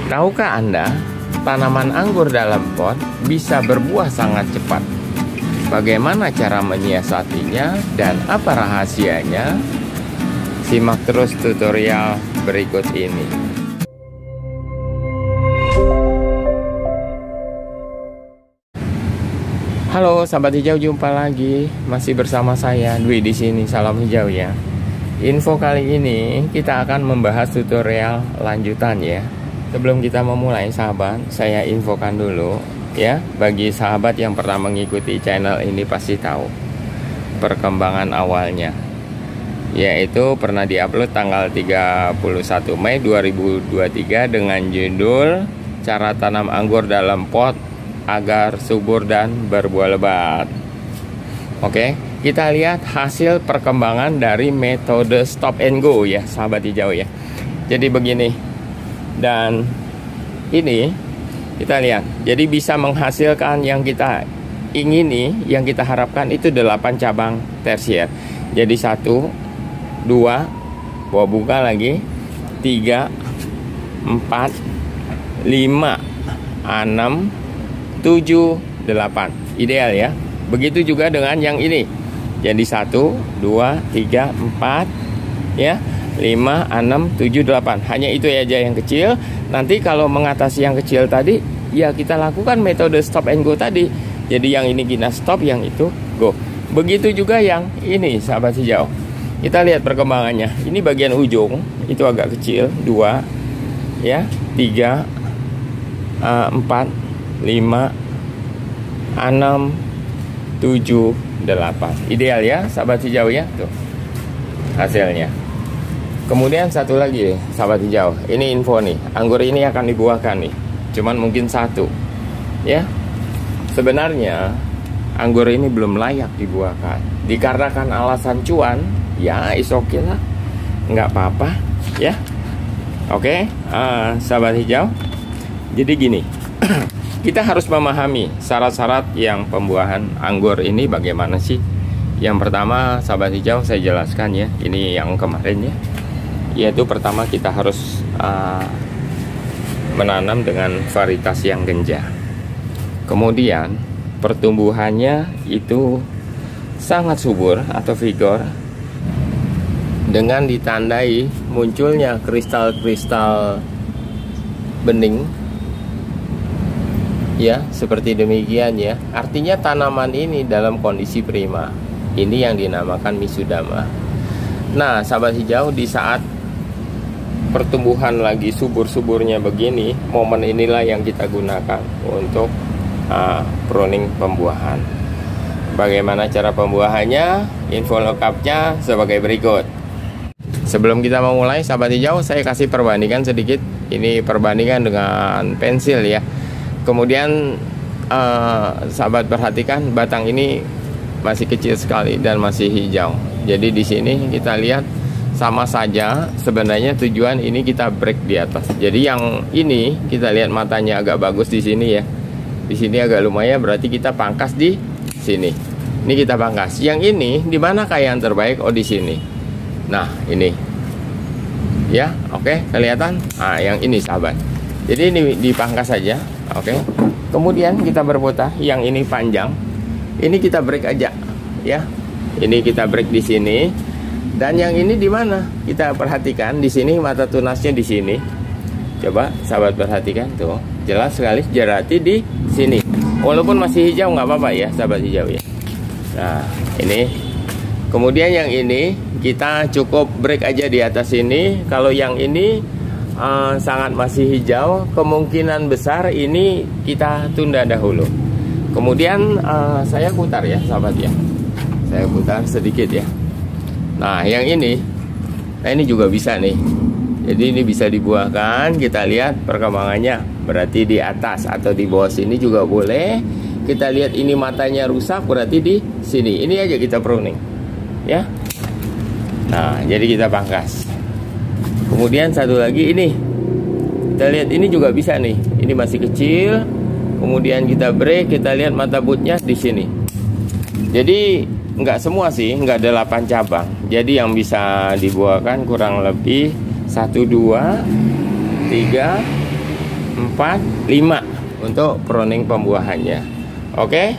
Tahukah Anda, tanaman anggur dalam pot bisa berbuah sangat cepat? Bagaimana cara menyiasatinya dan apa rahasianya? Simak terus tutorial berikut ini. Halo sahabat hijau, jumpa lagi. Masih bersama saya Dwi di sini. Salam hijau ya. Info kali ini kita akan membahas tutorial lanjutan ya. Sebelum kita memulai sahabat, saya infokan dulu ya. Bagi sahabat yang pernah mengikuti channel ini pasti tahu perkembangan awalnya, yaitu pernah diupload tanggal 31 Mei 2023 dengan judul Cara Tanam Anggur Dalam Pot Agar Subur dan Berbuah Lebat. Oke, kita lihat hasil perkembangan dari metode stop and go ya sahabat hijau ya. Jadi begini. Dan ini kita lihat, jadi bisa menghasilkan yang kita ingini, yang kita harapkan itu 8 cabang tersier. Jadi 1, 2, buka lagi, 3, 4, 5, 6, 7, 8. Ideal ya. Begitu juga dengan yang ini. Jadi 1, 2, 3, 4 ya, 5, 6, 7, 8. Hanya itu aja yang kecil. Nanti kalau mengatasi yang kecil tadi, ya kita lakukan metode stop and go tadi. Jadi yang ini kita stop, yang itu go. Begitu juga yang ini sahabat hijau. Kita lihat perkembangannya. Ini bagian ujung, itu agak kecil. 2 ya, 3, 4, 5, 6, 7, 8. Ideal ya sahabat hijau ya. Tuh hasilnya. Kemudian satu lagi sahabat hijau, ini info nih, anggur ini akan dibuahkan nih, cuman mungkin 1 ya. Sebenarnya anggur ini belum layak dibuahkan, dikarenakan alasan cuan. Ya is okay lah, nggak apa-apa ya. Oke, sahabat hijau, jadi gini. Kita harus memahami syarat-syarat yang pembuahan anggur ini bagaimana sih. Yang pertama sahabat hijau saya jelaskan ya, ini yang kemarin ya, yaitu pertama kita harus menanam dengan varietas yang genjah. Kemudian pertumbuhannya itu sangat subur atau vigor, dengan ditandai munculnya kristal-kristal bening ya, seperti demikian ya. Artinya tanaman ini dalam kondisi prima. Ini yang dinamakan Misudama. Nah sahabat hijau, di saat pertumbuhan lagi subur-suburnya begini, momen inilah yang kita gunakan untuk pruning pembuahan. Bagaimana cara pembuahannya? Info lengkapnya sebagai berikut. Sebelum kita memulai sahabat hijau, saya kasih perbandingan sedikit. Ini perbandingan dengan pensil ya. Kemudian sahabat perhatikan, batang ini masih kecil sekali dan masih hijau. Jadi di sini kita lihat sama saja sebenarnya, tujuan ini kita break di atas. Jadi yang ini kita lihat matanya agak bagus di sini ya. Di sini agak lumayan, berarti kita pangkas di sini. Ini kita pangkas. Yang ini di manakah yang terbaik? Oh di sini. Nah ini ya, oke, kelihatan. Nah yang ini sahabat. Jadi ini dipangkas saja, oke. Kemudian kita berputar. Yang ini panjang, ini kita break aja ya. Ini kita break di sini. Dan yang ini di mana? Kita perhatikan di sini, mata tunasnya di sini. Coba sahabat perhatikan tuh, jelas sekali jerati di sini. Walaupun masih hijau nggak apa-apa ya sahabat hijau ya. Nah ini. Kemudian yang ini kita cukup break aja di atas ini. Kalau yang ini sangat masih hijau, kemungkinan besar ini kita tunda dahulu. Kemudian saya putar ya sahabat ya. Saya putar sedikit ya. Nah yang ini, nah ini juga bisa nih. Jadi ini bisa dibuahkan. Kita lihat perkembangannya. Berarti di atas atau di bawah sini juga boleh. Kita lihat ini matanya rusak, berarti di sini. Ini aja kita pruning ya. Nah jadi kita pangkas. Kemudian satu lagi ini, kita lihat ini juga bisa nih. Ini masih kecil. Kemudian kita break, kita lihat mata butnya di sini. Jadi nggak semua sih, nggak ada 8 cabang. Jadi yang bisa dibuahkan kurang lebih 1, 2, 3, 4, 5 untuk pruning pembuahannya. Oke,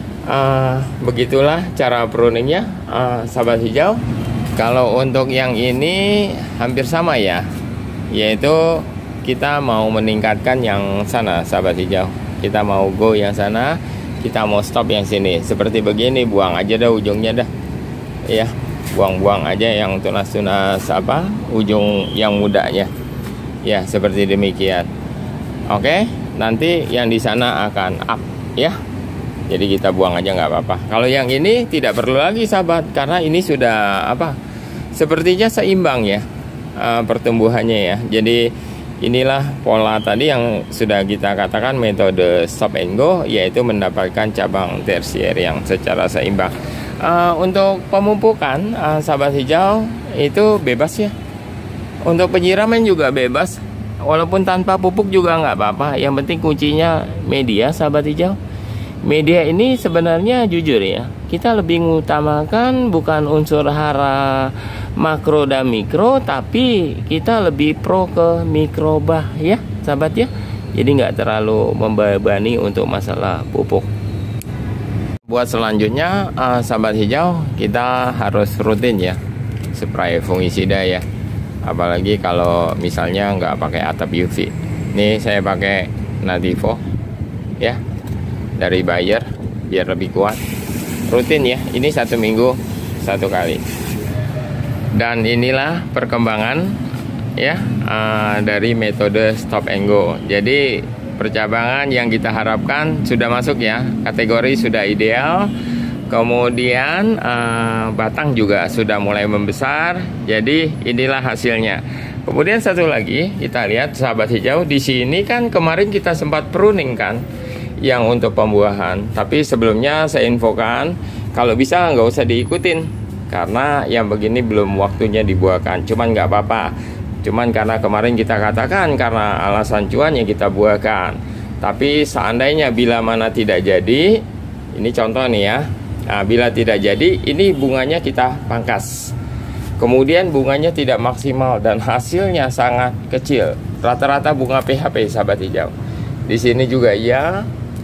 begitulah cara pruningnya, sahabat hijau. Kalau untuk yang ini hampir sama ya, yaitu kita mau meningkatkan yang sana, sahabat hijau. Kita mau go yang sana, kita mau stop yang sini. Seperti begini, buang aja dah ujungnya dah. Ya, buang-buang aja yang tunas-tunas ujung yang mudanya. Ya, seperti demikian. Oke, nanti yang di sana akan up ya. Jadi kita buang aja nggak apa-apa. Kalau yang ini tidak perlu lagi, sahabat, karena ini sudah sepertinya seimbang ya pertumbuhannya ya. Jadi inilah pola tadi yang sudah kita katakan metode stop and go, yaitu mendapatkan cabang tersier yang secara seimbang. Untuk pemupukan, sahabat hijau, itu bebas ya. Untuk penyiraman juga bebas, walaupun tanpa pupuk juga nggak apa-apa. Yang penting kuncinya media, sahabat hijau. Media ini sebenarnya jujur ya, kita lebih mengutamakan bukan unsur hara makro dan mikro, tapi kita lebih pro ke mikrobah ya, sahabat ya. Jadi nggak terlalu membebani untuk masalah pupuk. Buat selanjutnya, sahabat hijau, kita harus rutin ya spray fungisida ya. Apalagi kalau misalnya nggak pakai atap UV. Ini saya pakai Nativo ya, dari Bayer, biar lebih kuat. Rutin ya, ini 1 minggu 1 kali. Dan inilah perkembangan ya dari metode stop and go. Jadi percabangan yang kita harapkan sudah masuk ya, kategori sudah ideal. Kemudian batang juga sudah mulai membesar. Jadi inilah hasilnya. Kemudian satu lagi kita lihat, sahabat hijau, di sini kan kemarin kita sempat pruning kan, yang untuk pembuahan. Tapi sebelumnya saya infokan, kalau bisa nggak usah diikutin, karena yang begini belum waktunya dibuahkan. Cuman nggak apa-apa, cuman karena kemarin kita katakan karena alasan cuan yang kita buahkan. Tapi seandainya bila mana tidak jadi, ini contoh nih ya. Nah, bila tidak jadi, ini bunganya kita pangkas. Kemudian bunganya tidak maksimal dan hasilnya sangat kecil. Rata-rata bunga PHP, sahabat hijau. Di sini juga iya.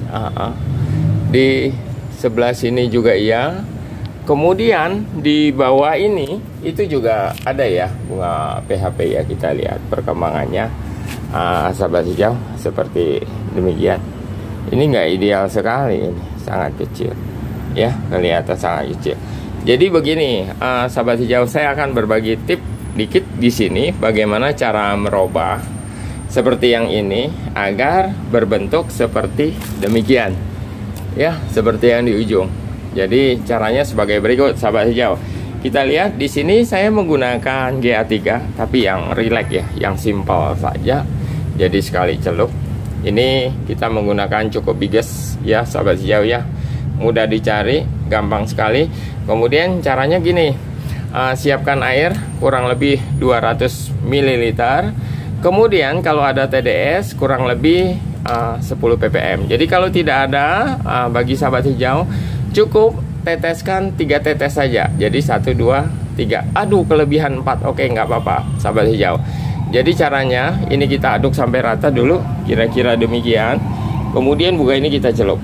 Di sebelah sini juga iya. Kemudian di bawah ini itu juga ada ya bunga PHP ya. Kita lihat perkembangannya, sahabat hijau, seperti demikian. Ini nggak ideal sekali, ini sangat kecil ya, kelihatan sangat kecil. Jadi begini, sahabat hijau, saya akan berbagi tip dikit di sini bagaimana cara merubah seperti yang ini agar berbentuk seperti demikian ya, seperti yang di ujung. Jadi caranya sebagai berikut, sahabat hijau. Kita lihat di sini saya menggunakan GA3 tapi yang relax ya, yang simple saja. Jadi sekali celup. Ini kita menggunakan cukup biges ya, sahabat hijau ya. Mudah dicari, gampang sekali. Kemudian caranya gini, siapkan air kurang lebih 200 ml. Kemudian kalau ada TDS kurang lebih 10 ppm. Jadi kalau tidak ada, bagi sahabat hijau cukup teteskan 3 tetes saja. Jadi 1, 2, 3. Aduh, kelebihan 4. Oke, nggak apa-apa, sahabat hijau. Jadi caranya ini kita aduk sampai rata dulu, kira-kira demikian. Kemudian bunga ini kita celup.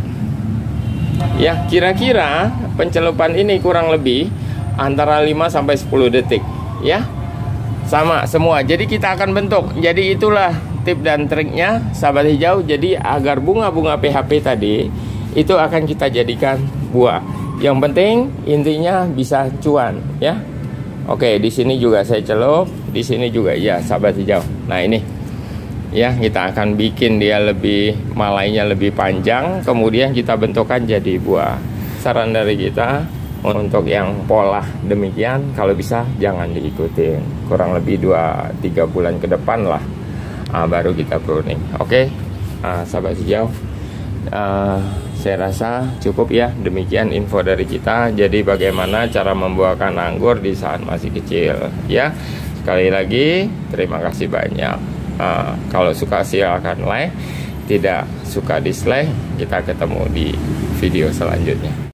Ya, kira-kira pencelupan ini kurang lebih antara 5 sampai 10 detik ya. Sama semua. Jadi kita akan bentuk. Jadi itulah tip dan triknya, sahabat hijau. Jadi agar bunga-bunga PHP tadi itu akan kita jadikan buah. Yang penting intinya bisa cuan ya. Oke, di sini juga saya celup, di sini juga ya, sahabat hijau. Nah, ini ya, kita akan bikin dia lebih, malainya lebih panjang, kemudian kita bentukkan jadi buah. Saran dari kita untuk yang pola demikian, kalau bisa jangan diikutin. Kurang lebih 2-3 bulan ke depan lah baru kita pruning. Oke, sahabat hijau, saya rasa cukup ya, demikian info dari kita. Jadi bagaimana cara membuahkan anggur di saat masih kecil ya. Sekali lagi terima kasih banyak. Kalau suka silakan like, tidak suka dislike. Kita ketemu di video selanjutnya.